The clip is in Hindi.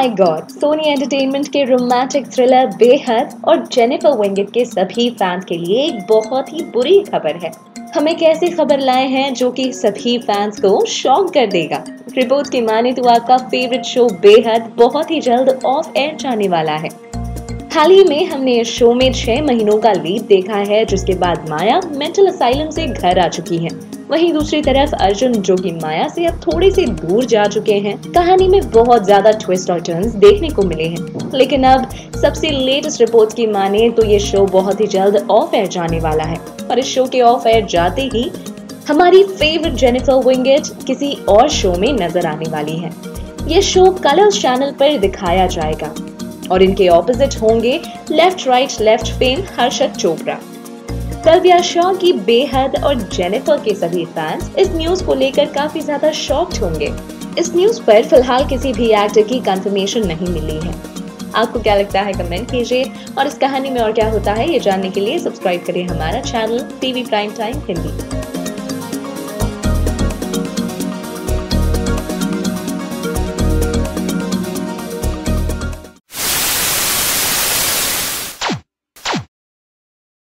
माय गॉड, सोनी एंटरटेनमेंट के रोमांटिक थ्रिलर बेहद और जेनिफर विंगेट के सभी फैंस के लिए एक बहुत ही बुरी खबर है। हम एक ऐसी खबर लाए हैं जो कि सभी फैंस को शॉक कर देगा। रिपोर्ट की माने तो आपका फेवरेट शो बेहद बहुत ही जल्द ऑफ एयर जाने वाला है। हाल ही में हमने इस शो में 6 महीनों का लीड देखा है, जिसके बाद माया मेंटल असाइलम से घर आ चुकी हैं। वहीं दूसरी तरफ अर्जुन, जो कि माया से अब थोड़े से दूर जा चुके हैं। कहानी में बहुत ज्यादा ट्विस्ट और टर्न्स देखने को मिले हैं, लेकिन अब सबसे लेटेस्ट रिपोर्ट की माने तो ये शो बहुत ही जल्द ऑफ एयर जाने वाला है। और इस शो के ऑफ एयर जाते ही हमारी फेवरेट जेनिफर विंगेट किसी और शो में नजर आने वाली है। ये शो कलर्स चैनल पर दिखाया जाएगा और इनके ऑपोजिट होंगे Left Right Left fame Harshad Chopra. कल्पिया शॉ की बेहद और जेनिफर के सभी फैंस इस न्यूज को लेकर काफी ज्यादा शॉक्ड होंगे। इस न्यूज पर फिलहाल किसी भी एक्टर की कंफर्मेशन नहीं मिली है। आपको क्या लगता है कमेंट कीजिए, और इस कहानी में और क्या होता है ये जानने के लिए सब्सक्राइब करें हमारा channel TV prime time Hindi.